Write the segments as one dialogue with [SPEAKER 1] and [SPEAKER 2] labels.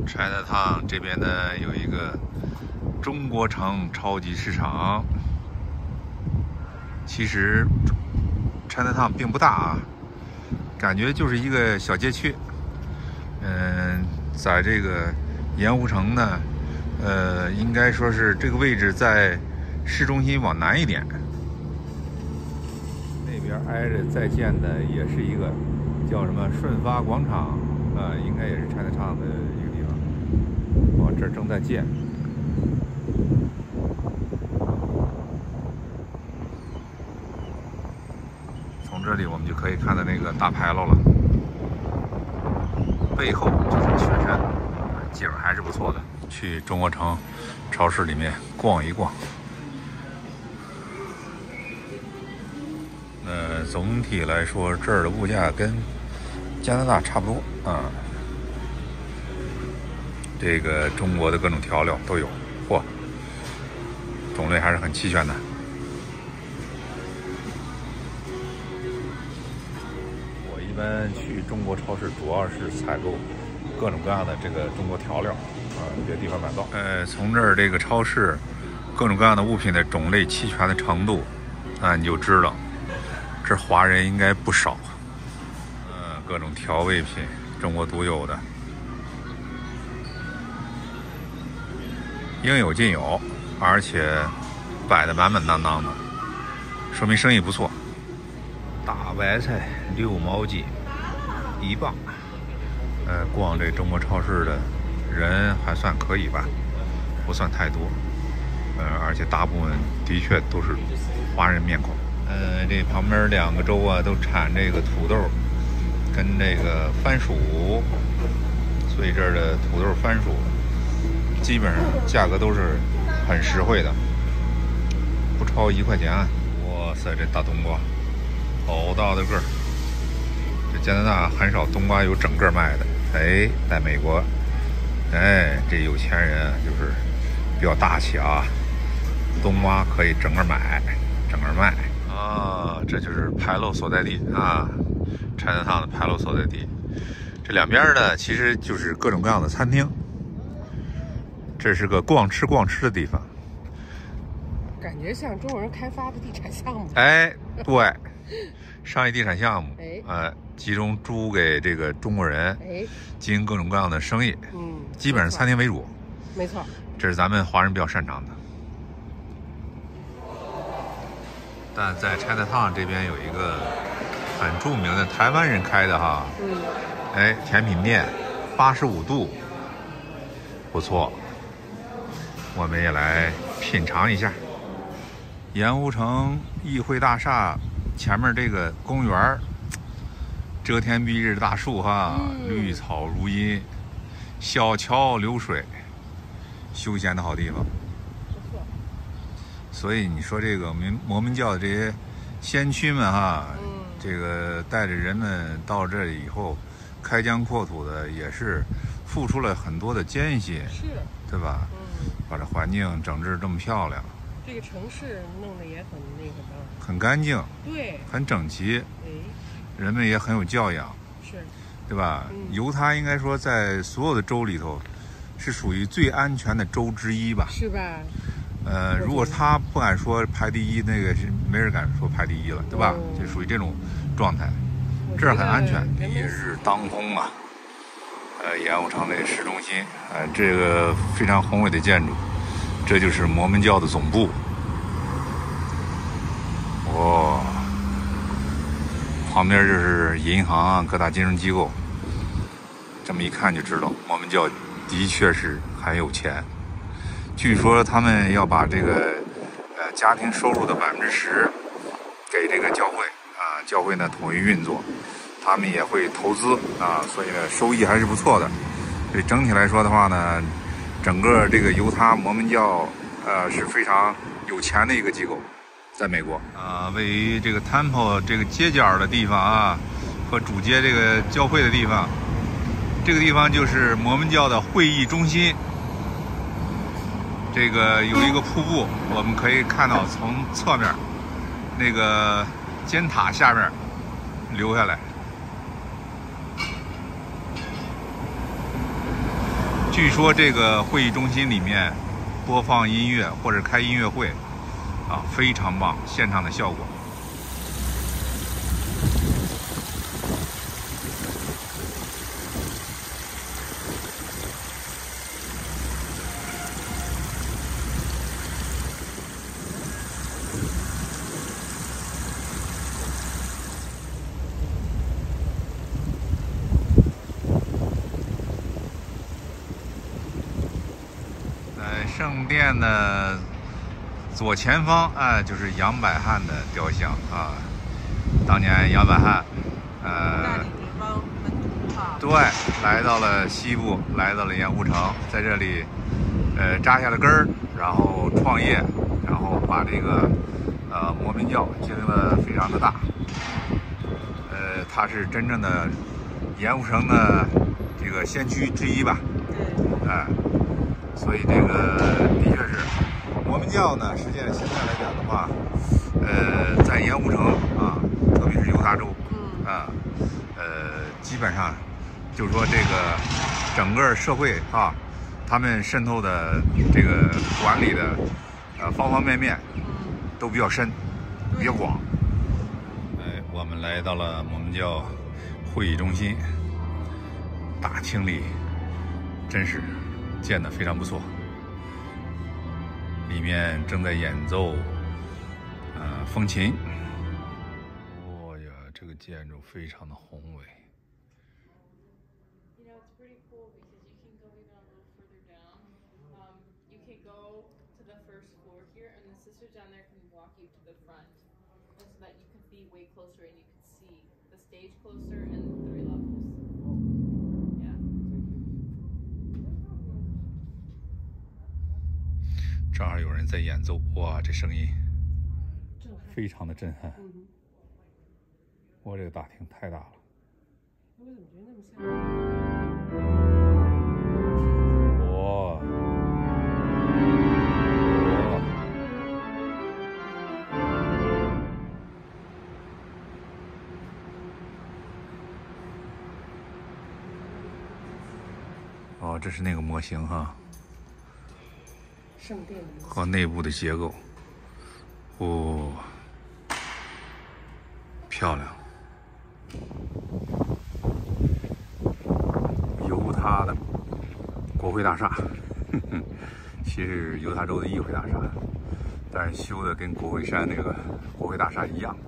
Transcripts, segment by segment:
[SPEAKER 1] Chinatown 这边呢有一个中国城超级市场。其实 Chinatown 并不大啊，感觉就是一个小街区。在这个盐湖城呢，应该说是这个位置在市中心往南一点。那边挨着再建的也是一个叫什么顺发广场，应该也是 Chinatown 的一个地方。这正在建。从这里我们就可以看到那个大牌楼了，背后就是雪山，景还是不错的。去中国城超市里面逛一逛。总体来说，这儿的物价跟加拿大差不多啊。这个中国的各种调料都有，嚯，种类还是很齐全的。我一般去中国超市主要是采购各种各样的这个中国调料啊，别的地方买不到。从这儿这个超市各种各样的物品的种类齐全的程度，你就知道这华人应该不少。各种调味品，中国独有的，应有尽有，而且摆得满满当当的，说明生意不错。大白菜6毛几1磅。逛这中国超市的人还算可以吧，不算太多。而且大部分的确都是华人面孔。这旁边2个州啊都产这个土豆跟这个番薯，所以这儿的土豆番薯基本上价格都是很实惠的，不超1块钱。哇塞，这大冬瓜好大的个儿！这加拿大很少冬瓜有整个卖的。在美国，这有钱人就是比较大气啊，冬瓜可以整个买整个卖啊。这就是牌楼所在地啊，Chinatown的牌楼所在地。这两边呢其实就是各种各样的餐厅，这是个逛吃的地方，
[SPEAKER 2] 感觉像中国人开发的地产项目。
[SPEAKER 1] 对，商业地产项目，集中租给这个中国人，经营各种各样的生意，基本上餐厅为主。
[SPEAKER 2] 没错，
[SPEAKER 1] 这是咱们华人比较擅长的。但在 Chinatown 这边有一个很著名的台湾人开的哈，甜品店85度，不错，我们也来品尝一下。盐湖城议会大厦前面这个公园，遮天蔽日的大树哈，绿草如茵，小桥流水，休闲的好地方。所以你说这个摩门教的这些先驱们哈，这个带着人们到这里以后，开疆扩土的也是付出了很多的艰辛，对吧？把这环境整治这么漂亮，
[SPEAKER 2] 这个城市弄得也很那个什么，
[SPEAKER 1] 很干净，
[SPEAKER 2] 对，
[SPEAKER 1] 很整齐，人们也很有教养，对吧？犹他应该说在所有的州里头，是属于最安全的州之一吧？
[SPEAKER 2] 是吧？
[SPEAKER 1] 如果他不敢说排第一，那个是没人敢说排第一了，对吧？就属于这种状态，这儿很安全。烈日当空啊，盐湖城的市中心，这个非常宏伟的建筑，这就是摩门教的总部。哇，旁边就是银行、各大金融机构，这么一看就知道，摩门教的确是很有钱。据说他们要把这个家庭收入的10%给这个教会啊，教会呢统一运作，他们也会投资啊，所以呢收益还是不错的。所以整体来说的话呢，整个这个犹他摩门教是非常有钱的一个机构，在美国位于这个 Temple 这个街角的地方啊，和主街这个教会的地方，这个地方就是摩门教的会议中心。这个有一个瀑布，我们可以看到从侧面那个尖塔下面流下来。 据说这个会议中心里面播放音乐或者开音乐会，啊，非常棒，现场的效果。圣殿的左前方，就是杨百翰的雕像啊。当年杨百翰，对，来到了西部，来到了盐湖城，在这里，扎下了根儿，然后创业，然后把这个摩门教经营的非常的大。他是真正的盐湖城的这个先驱之一吧？所以这个的确是摩门教呢，实际上现在来讲的话，在盐湖城啊，特别是犹他州，基本上就是说这个整个社会啊，他们渗透的这个管理的方方面面都比较深，比较广。我们来到了摩门教会议中心大厅里，真是建得非常不错，里面正在演奏风琴。哦呀，这个建筑非常的宏伟。正好有人在演奏，哇，这声音非常的震撼。哇，这个大厅太大了。
[SPEAKER 2] 我怎么觉得那么像？
[SPEAKER 1] 哇！哦，这是那个模型哈。
[SPEAKER 2] 圣殿的
[SPEAKER 1] 和内部的结构，哦，漂亮。犹他的国会大厦，其实犹他州的议会大厦，但是修的跟国会山那个国会大厦一样。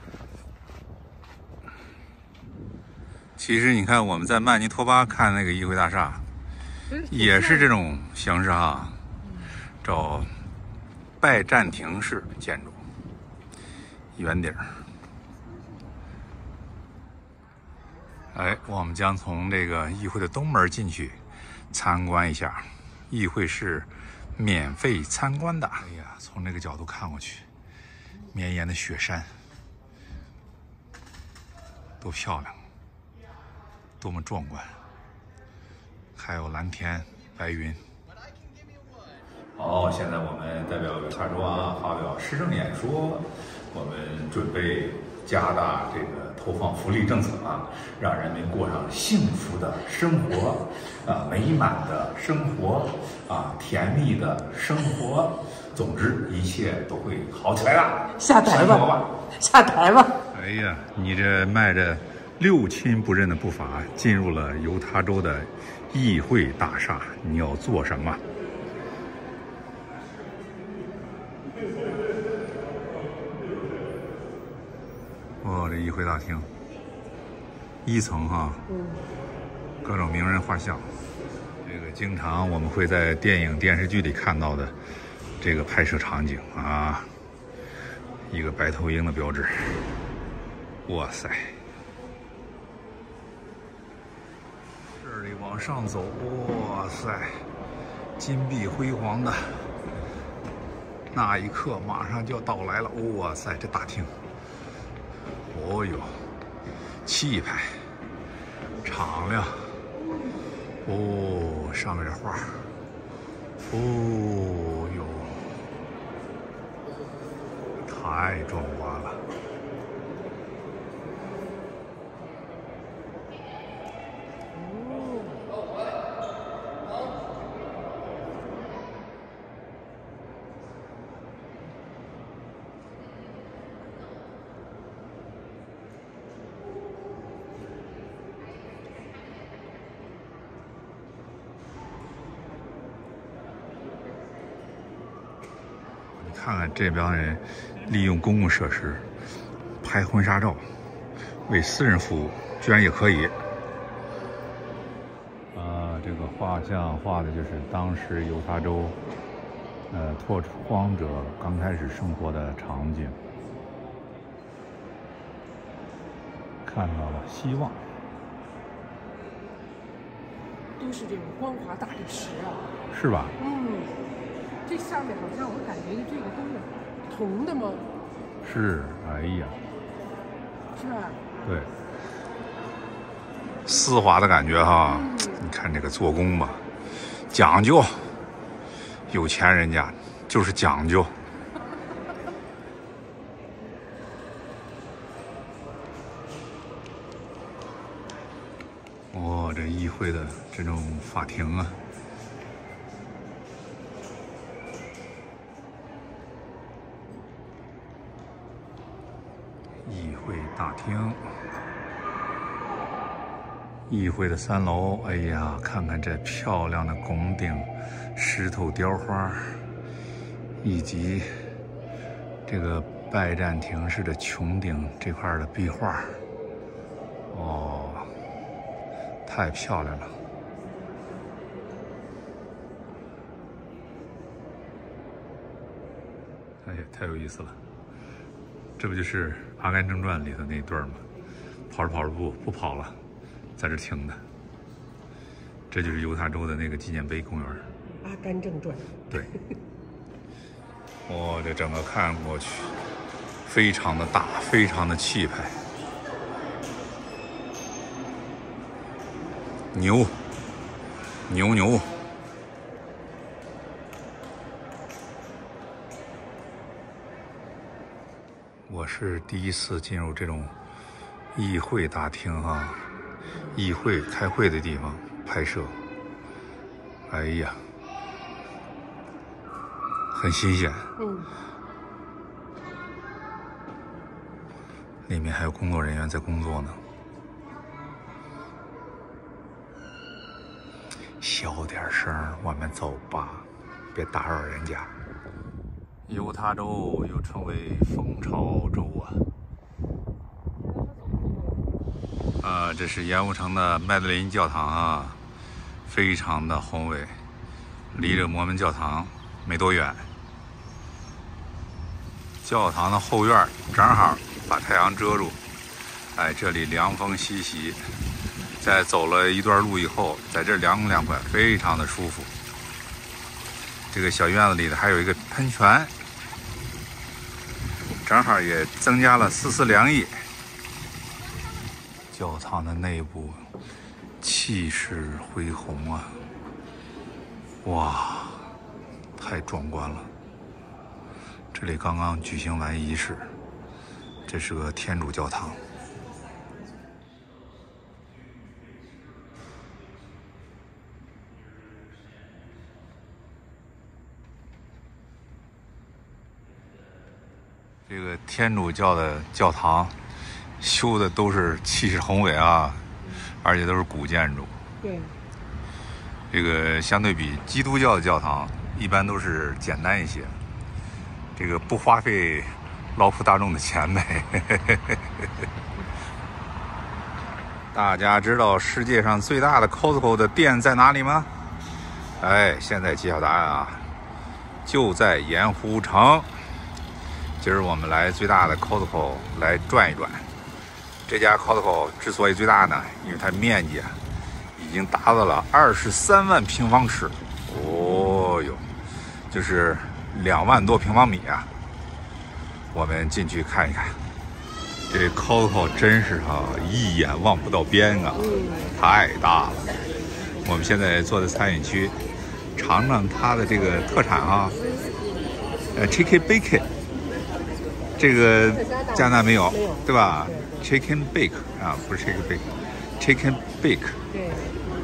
[SPEAKER 1] 其实你看我们在曼尼托巴看那个议会大厦，也是这种形式啊。找拜占庭式建筑，圆顶。我们将从这个议会的东门进去参观一下，议会是免费参观的。哎呀，从这个角度看过去，绵延的雪山，多漂亮，多么壮观，还有蓝天白云。好，现在我们代表犹他州发表施政演说，我们准备加大这个投放福利政策让人民过上幸福的生活，美满的生活，甜蜜的生活。总之，一切都会好起来的。
[SPEAKER 2] 下台吧，下台吧。
[SPEAKER 1] 哎呀，你这迈着六亲不认的步伐进入了犹他州的议会大厦，你要做什么？哦，这议会大厅1层各种名人画像，这个经常我们会在电影电视剧里看到的这个拍摄场景一个白头鹰的标志。哇塞，这里往上走，哇塞，金碧辉煌的那一刻马上就要到来了。哇塞，这大厅，哦哟，气派，敞亮，哦，上面这画，哦哟，太壮观了。 看看这帮人利用公共设施拍婚纱照，为私人服务，居然也可以。这个画像画的就是当时犹他州拓荒者刚开始生活的场景。看到了希望，
[SPEAKER 2] 都是这种光滑大理石啊，
[SPEAKER 1] 是吧？
[SPEAKER 2] 这上面好像我感觉这个都是铜的吗？
[SPEAKER 1] 是，哎呀，
[SPEAKER 2] 是吧？
[SPEAKER 1] 对，丝滑的感觉哈。你看这个做工吧，讲究，有钱人家就是讲究。这议会的这种法庭啊，议会大厅，议会的3楼。哎呀，看看这漂亮的拱顶、石头雕花，以及这个拜占庭式的穹顶这块的壁画。太漂亮了！哎呀，太有意思了！这不就是《阿甘正传》里头那对儿吗？跑着步不跑了，在这停的。这就是犹他州的那个纪念碑公园。《
[SPEAKER 2] 阿甘正传》。
[SPEAKER 1] 对。这整个看过去，非常的大，非常的气派。牛！我是第一次进入这种议会大厅啊，议会开会的地方拍摄。哎呀，很新鲜。里面还有工作人员在工作呢。小点声，我们走吧，别打扰人家。犹他州又称为蜂巢州啊。这是盐湖城的麦德林教堂啊，非常的宏伟，离着摩门教堂没多远。教堂的后院正好把太阳遮住，哎，这里凉风习习。在走了一段路以后，在这凉快，非常的舒服。这个小院子里呢，还有一个喷泉，正好也增加了丝丝凉意。教堂的内部气势恢宏啊！哇，太壮观了！这里刚刚举行完仪式，这是个天主教堂。这个天主教的教堂修的都是气势宏伟啊，而且都是古建筑。
[SPEAKER 2] 对。
[SPEAKER 1] 这个相对比基督教的教堂，一般都是简单一些，这个不花费劳苦大众的钱呗。大家知道世界上最大的 Costco 的店在哪里吗？哎，现在揭晓答案啊，就在盐湖城。今儿我们来最大的 Costco 来转一转。这家 Costco 之所以最大呢，因为它面积已经达到了23万平方尺。哦哟，就是2万多平方米啊！我们进去看一看。这 Costco 真是一眼望不到边啊，太大了。我们现在坐在餐饮区，尝尝它的这个特产啊，Chicken Bacon。这个加拿大没有，对吧 ？Chicken Bake 啊，不是 Chicken Bake，Chicken Bake。
[SPEAKER 2] 对。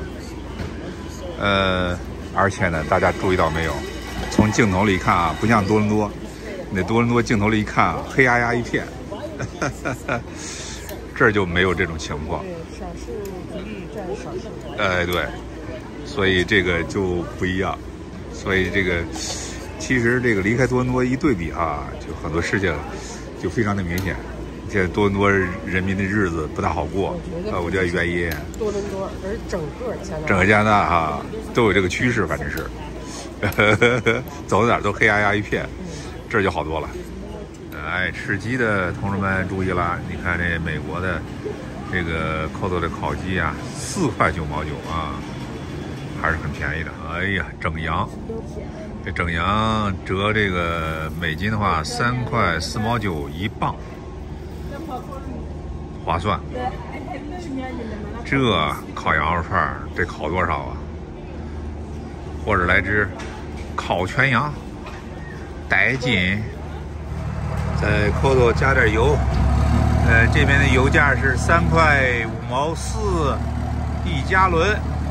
[SPEAKER 1] 而且呢，大家注意到没有？从镜头里一看啊，不像多伦多，那多伦多镜头里一看啊，黑压压一片，这儿就没有这种情况。
[SPEAKER 2] 对，少数族裔占少数。
[SPEAKER 1] 对，所以这个就不一样。所以这个其实这个离开多伦多一对比啊，就很多事情就非常的明显。现在多伦多人民的日子不大好过，我觉得原因
[SPEAKER 2] 多伦多，而整个
[SPEAKER 1] 加拿大啊都有这个趋势，反正是走到哪儿都黑压压一片，这就好多了。爱吃鸡的同志们注意了，你看这美国的这个 Costco 的烤鸡啊，4块9毛9啊，还是很便宜的。哎呀，整羊，这整羊折这个美金的话，3块4毛9一磅，划算。这烤羊肉串得烤多少啊？或者来只烤全羊，带劲。在 Costco 加点油，这边的油价是3块5毛41加仑，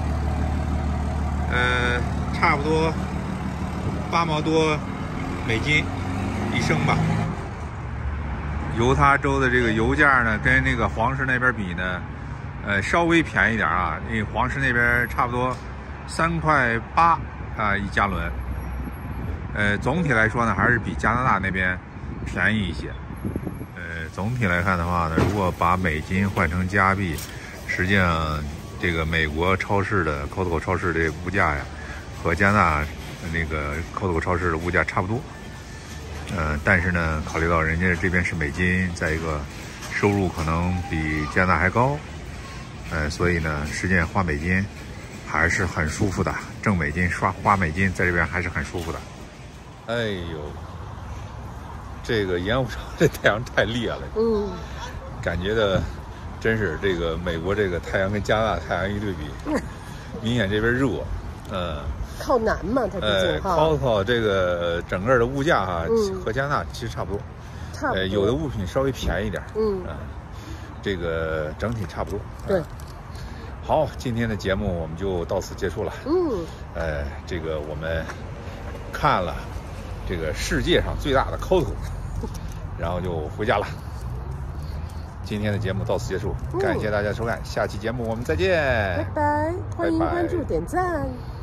[SPEAKER 1] 差不多8毛多美金一升吧。犹他州的这个油价呢，跟那个黄石那边比呢，稍微便宜点啊，因为黄石那边差不多3块8啊1加仑，总体来说呢，还是比加拿大那边便宜一些。总体来看的话呢，如果把美金换成加币，实际上这个美国超市的 Costco 超市的物价呀，和加拿大那个 Costco 超市的物价差不多。但是呢，考虑到人家这边是美金，再一个收入可能比加拿大还高，所以呢，实际上花美金还是很舒服的，挣美金花美金在这边还是很舒服的。哎呦！这个盐湖城这太阳太烈了，感觉的真是这个美国这个太阳跟加拿大太阳一对比，明显这边热，
[SPEAKER 2] 靠南嘛，它毕竟
[SPEAKER 1] Costco这个整个的物价哈，和加拿大其实差不多，有的物品稍微便宜点，这个整体差不多。
[SPEAKER 2] 对，
[SPEAKER 1] 好，今天的节目我们就到此结束了。这个我们看了这个世界上最大的 Costco。然后就回家了。今天的节目到此结束，感谢大家收看，下期节目我们再见，
[SPEAKER 2] 拜拜，欢迎关注点赞。